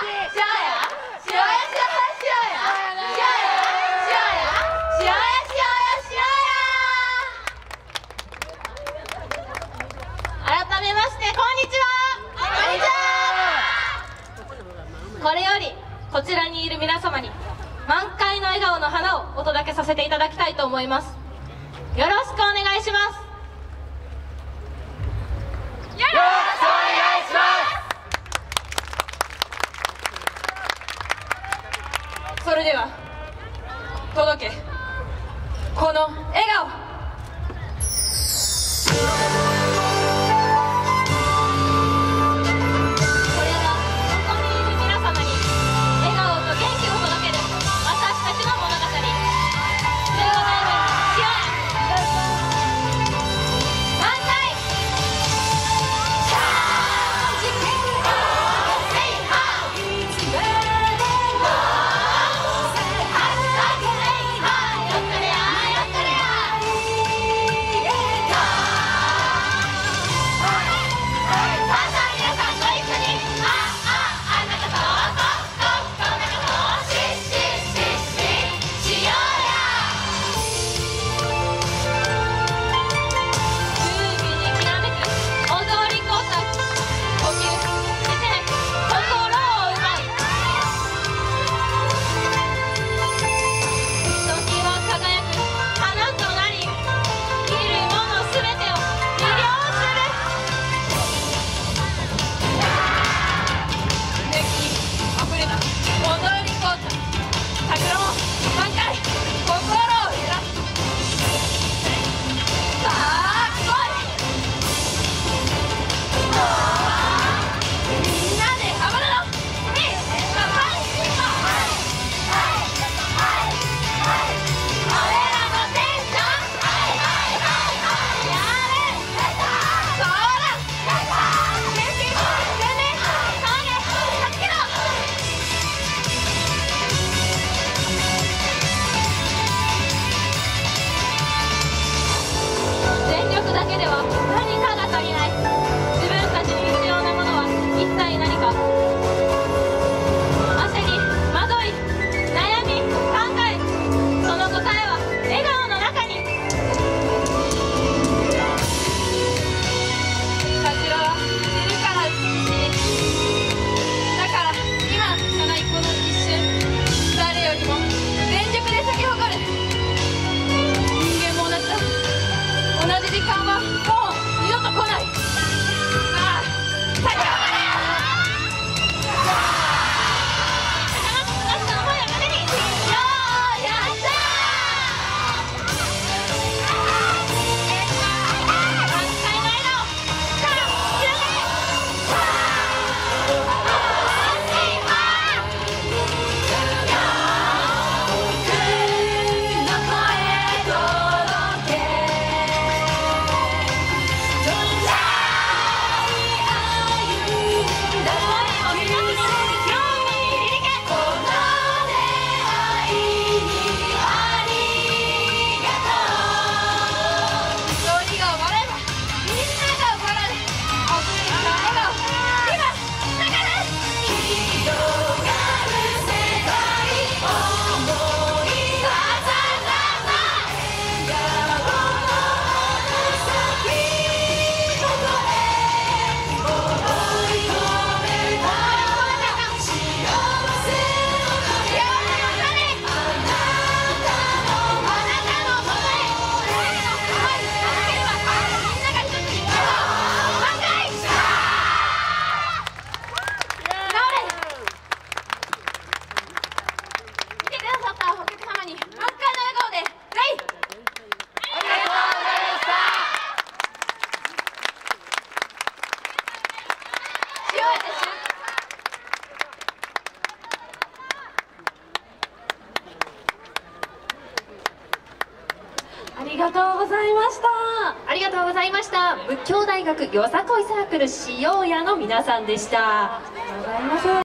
改めましてこんにちは。こんにちは。これよりこちらにいる皆様に満開の笑顔の花をお届けさせていただきたいと思います。よろしくお願いします。よろしくお願いします。それでは届けこの笑顔。 ありがとうございました。 ありがとうございました。仏教大学よさこいサークルしようやの皆さんでした。 ありがとうございます。